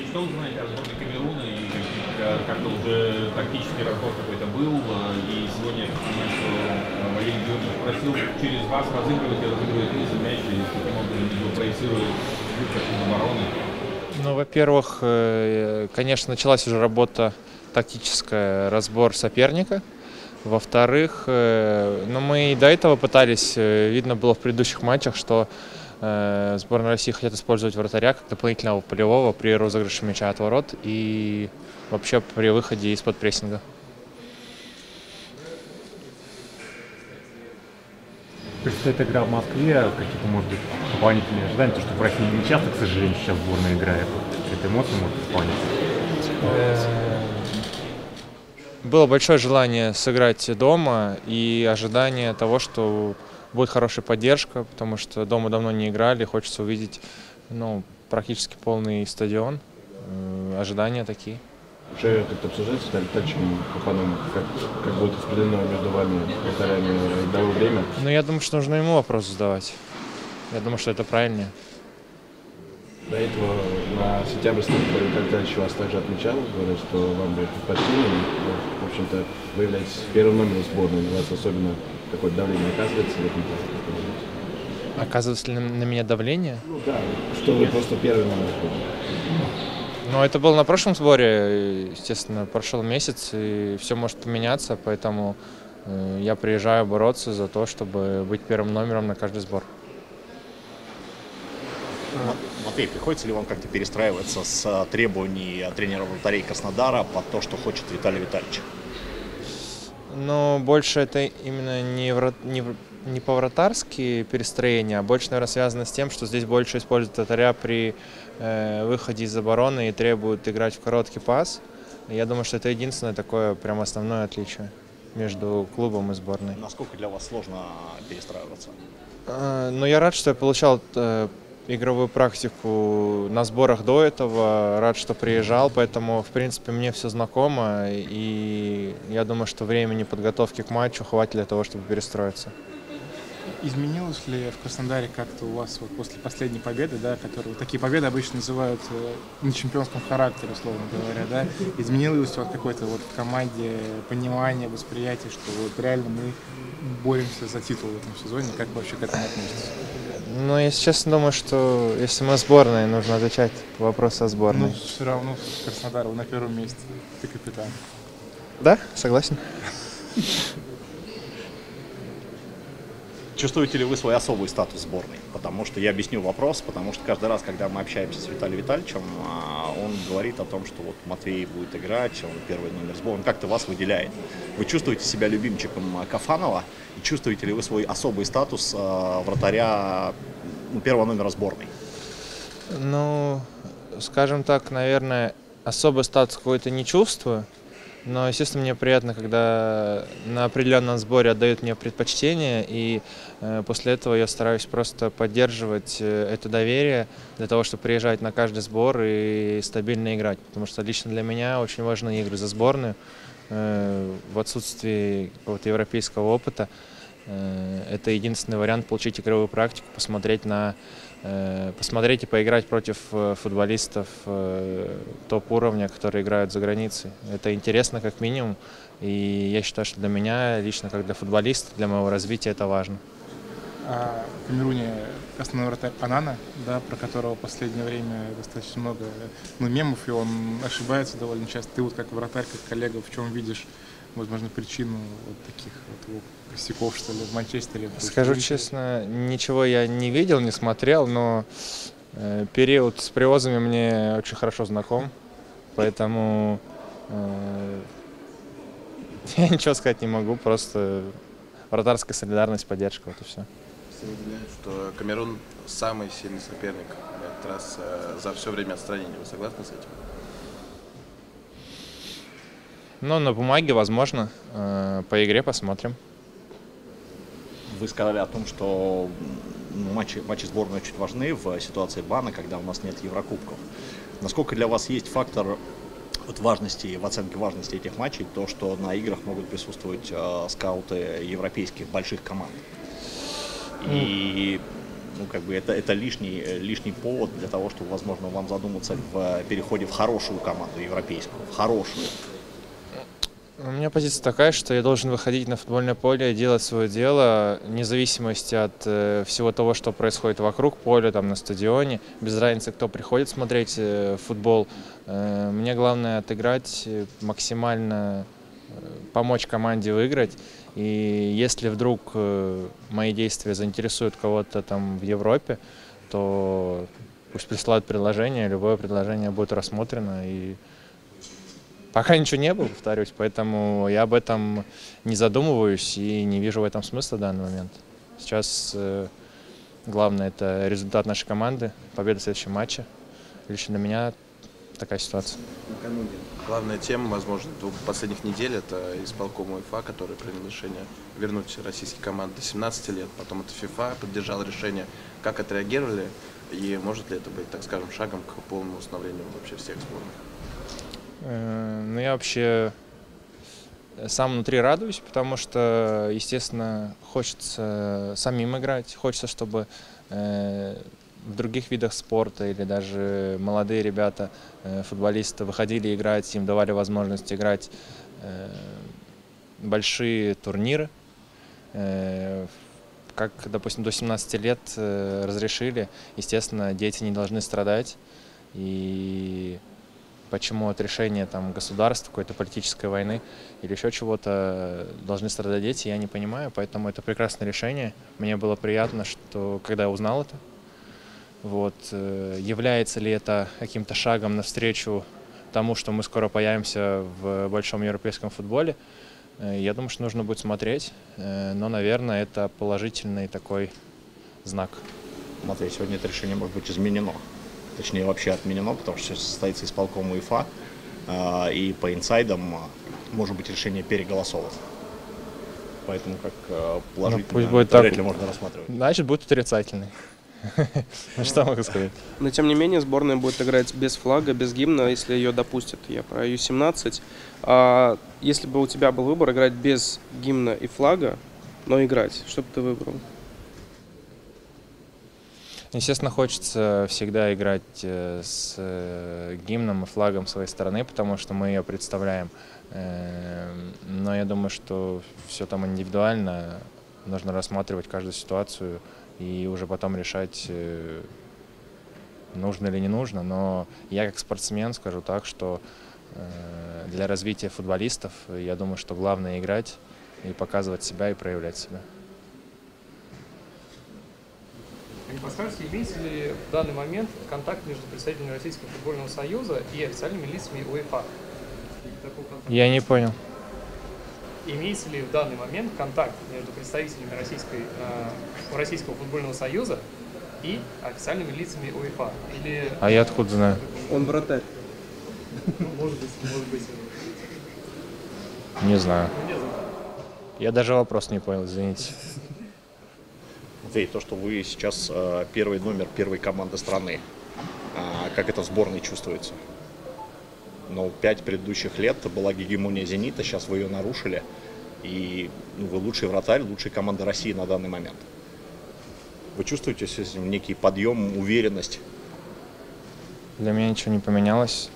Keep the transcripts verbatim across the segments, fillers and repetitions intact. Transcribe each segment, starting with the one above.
Что вы знаете о сборной Камеруна и как-то уже тактический разбор какой-то был, и сегодня я понимаю, что Валерий Георгиевич просил через вас разыгрывать и разыгрывать низ мяч, и таким образом его проецирует выход из обороны? Ну, во-первых, конечно, началась уже работа тактическая, разбор соперника. Во-вторых, ну, мы и до этого пытались, видно было в предыдущих матчах, что э, сборная России хотят использовать вратаря как дополнительного полевого при розыгрыше мяча от ворот и вообще при выходе из-под прессинга. Предстоит игра в Москве, какие-то, может быть, дополнительные ожидания, то, что в России не часто, к сожалению, сейчас сборная играет. Какие-то эмоции может исполнить? Было большое желание сыграть дома и ожидание того, что будет хорошая поддержка, потому что дома давно не играли, хочется увидеть, ну, практически полный стадион. Ожидания такие. Уже как-то обсуждается с Витальевичем Кафановым, как, как будет распределено между вами, вратарями, игровое время? Ну, я думаю, что нужно ему вопрос задавать. Я думаю, что это правильно. До этого на сентябрьском Витальевич вас также отмечал, говорил, что вам будет предпочтение. В общем-то, вы являетесь первым номером сборной, у вас особенно какое-то давление оказывается в этом плане? Оказывается ли на меня давление? Ну да, что вы просто первый номер сборной. Ну, это было на прошлом сборе, естественно, прошел месяц, и все может поменяться, поэтому я приезжаю бороться за то, чтобы быть первым номером на каждый сбор. Матвей, приходится ли вам как-то перестраиваться с требований тренера вратарей Краснодара под то, что хочет Виталий Витальевич? Ну, больше это именно не, врат... не... не по-вратарски перестроение, а больше, наверное, связано с тем, что здесь больше используют вратаря при э, выходе из обороны и требуют играть в короткий пас. Я думаю, что это единственное такое прям основное отличие между клубом и сборной. Насколько для вас сложно перестраиваться? Э, ну, я рад, что я получал э, игровую практику на сборах до этого, рад, что приезжал, поэтому, в принципе, мне все знакомо, и я думаю, что времени подготовки к матчу хватит для того, чтобы перестроиться. Изменилось ли в Краснодаре как-то у вас вот после последней победы, да, которые такие победы обычно называют э, на чемпионском характере, условно говоря, да, изменилось у вас какое-то вот в команде понимание, восприятие, что вот реально мы боремся за титул в этом сезоне, как вы вообще к этому относитесь? Ну, если честно, думаю, что если мы сборная, нужно отвечать вопрос о сборной. Ну, все равно Краснодар на первом месте, ты капитан. Да, согласен. Чувствуете ли вы свой особый статус сборной? Потому что я объясню вопрос, потому что каждый раз, когда мы общаемся с Виталием Витальевичем, он говорит о том, что вот Матвей будет играть, он первый номер сборной, он как-то вас выделяет. Вы чувствуете себя любимчиком Кафанова и чувствуете ли вы свой особый статус вратаря, ну, первого номера сборной? Ну, скажем так, наверное, особый статус какой-то не чувствую. Но, естественно, мне приятно, когда на определенном сборе отдают мне предпочтение, и э, после этого я стараюсь просто поддерживать э, это доверие для того, чтобы приезжать на каждый сбор и стабильно играть. Потому что лично для меня очень важны игры за сборную. Э, в отсутствии какого-то европейского опыта э, это единственный вариант получить игровую практику, посмотреть на посмотреть и поиграть против футболистов топ-уровня, которые играют за границей. Это интересно как минимум, и я считаю, что для меня, лично как для футболиста, для моего развития это важно. А в Камеруне основной вратарь Анана, да, про которого в последнее время достаточно много, ну, мемов, и он ошибается довольно часто. Ты вот как вратарь, как коллега, в чем видишь, возможно, причину вот таких вот его косяков, что ли, в Манчестере? Скажу честно, ничего я не видел, не смотрел, но э, период с привозами мне очень хорошо знаком, поэтому э, я ничего сказать не могу, просто вратарская солидарность, поддержка, вот и все. Все выделяют, что Камерун самый сильный соперник в этот раз э, за все время отстранения. Вы согласны с этим? Ну, на бумаге, возможно. По игре посмотрим. Вы сказали о том, что матчи, матчи сборной очень важны в ситуации бана, когда у нас нет Еврокубков. Насколько для вас есть фактор вот важности, в оценке важности этих матчей, то, что на играх могут присутствовать э, скауты европейских больших команд? И ну, как бы это, это лишний, лишний повод для того, чтобы, возможно, вам задуматься в переходе в хорошую команду европейскую, в хорошую. У меня позиция такая, что я должен выходить на футбольное поле и делать свое дело, вне зависимости от э, всего того, что происходит вокруг поля, там на стадионе, без разницы, кто приходит смотреть э, футбол. Э, мне главное отыграть, максимально э, помочь команде выиграть. И если вдруг э, мои действия заинтересуют кого-то там в Европе, то пусть присылают предложение, любое предложение будет рассмотрено. И пока ничего не было, повторюсь, поэтому я об этом не задумываюсь и не вижу в этом смысла в данный момент. Сейчас э, главное — это результат нашей команды, победа в следующем матче. Лично для меня такая ситуация. Накануне. Главная тема, возможно, двух последних недель — это исполком УЕФА, который принял решение вернуть российские команды до семнадцати лет. Потом это ФИФА поддержал решение. Как отреагировали и может ли это быть, так скажем, шагом к полному установлению вообще всех сборных? Ну, я вообще сам внутри радуюсь, потому что, естественно, хочется самим играть, хочется, чтобы э, в других видах спорта или даже молодые ребята, э, футболисты, выходили играть, им давали возможность играть э, большие турниры. Э, как, допустим, до семнадцати лет э, разрешили, естественно, дети не должны страдать. И почему от решения там, государства, какой-то политической войны или еще чего-то должны страдать дети, я не понимаю. Поэтому это прекрасное решение. Мне было приятно, что когда я узнал это. Вот. Является ли это каким-то шагом навстречу тому, что мы скоро появимся в большом европейском футболе? Я думаю, что нужно будет смотреть. Но, наверное, это положительный такой знак. Матвей, сегодня это решение может быть изменено. Точнее, вообще отменено, потому что сейчас состоится исполком УЕФА, э, и по инсайдам э, может быть решение переголосовано. Поэтому как э, положительно, ну, будет вряд так. ли можно рассматривать. Значит, будет отрицательный. Что могу сказать? Но тем не менее, сборная будет играть без флага, без гимна, если ее допустят. Я про ю семнадцать. А если бы у тебя был выбор играть без гимна и флага, но играть, что бы ты выбрал? Естественно, хочется всегда играть с гимном и флагом своей страны, потому что мы ее представляем. Но я думаю, что все там индивидуально. Нужно рассматривать каждую ситуацию и уже потом решать, нужно или не нужно. Но я как спортсмен скажу так, что для развития футболистов, я думаю, что главное играть и показывать себя и проявлять себя. Не подскажете, имеется ли в данный момент контакт между представителями Российского футбольного союза и официальными лицами УЕФА? Я не понял. Имеется ли в данный момент контакт между представителями Российской, э, Российского футбольного союза и официальными лицами УЕФА? Или... А я откуда знаю? Он вратарь. Может быть, может быть. Не знаю. Я даже вопрос не понял, извините. Матвей, то, что вы сейчас э, первый номер первой команды страны, э, как это в сборной чувствуется? Но пять предыдущих лет была гегемония «Зенита», сейчас вы ее нарушили, и ну, вы лучший вратарь, лучшая команда России на данный момент. Вы чувствуете с этим некий подъем, уверенность? Для меня ничего не поменялось.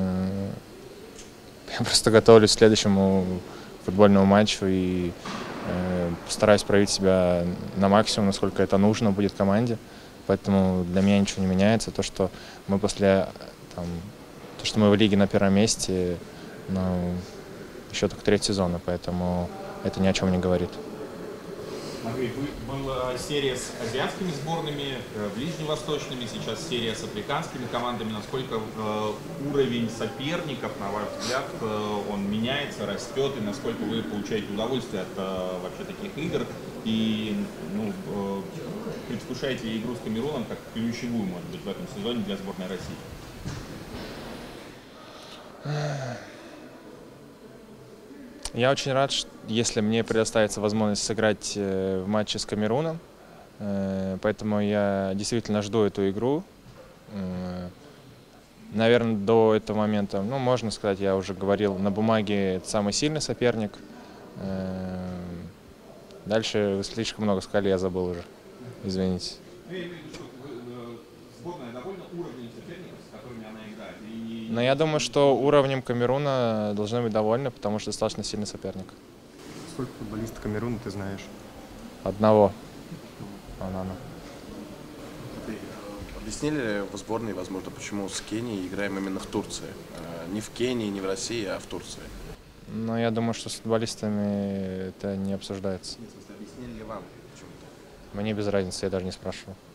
Я просто готовлюсь к следующему футбольному матчу и постараюсь проявить себя на максимум, насколько это нужно будет команде. Поэтому для меня ничего не меняется. То, что мы после, там, то, что мы в лиге на первом месте, ну, еще только треть сезона, поэтому это ни о чем не говорит. Матвей, была серия с азиатскими сборными, ближневосточными, сейчас серия с африканскими командами. Насколько э, уровень соперников, на ваш взгляд, э, он меняется, растет, и насколько вы получаете удовольствие от э, вообще таких игр? И ну, э, предвкушаете ли игру с Камеруном как ключевую, может быть, в этом сезоне для сборной России? Я очень рад, если мне предоставится возможность сыграть в матче с Камеруном, поэтому я действительно жду эту игру. Наверное, до этого момента, ну, можно сказать, я уже говорил, на бумаге это самый сильный соперник. Дальше вы слишком много сказали, я забыл уже, извините. Ну, я имею в виду, что э, сборная довольна уровнем соперников, с которыми она играет. И... Но я думаю, что уровнем Камеруна должны быть довольны, потому что достаточно сильный соперник. Сколько футболистов Камеруна ты знаешь? Одного. Анана. Объяснили ли в сборной, возможно, почему с Кенией играем именно в Турции? Не в Кении, не в России, а в Турции. Но я думаю, что с футболистами это не обсуждается. Нет, в смысле, объяснили ли вам почему-то? Мне без разницы, я даже не спрашивал.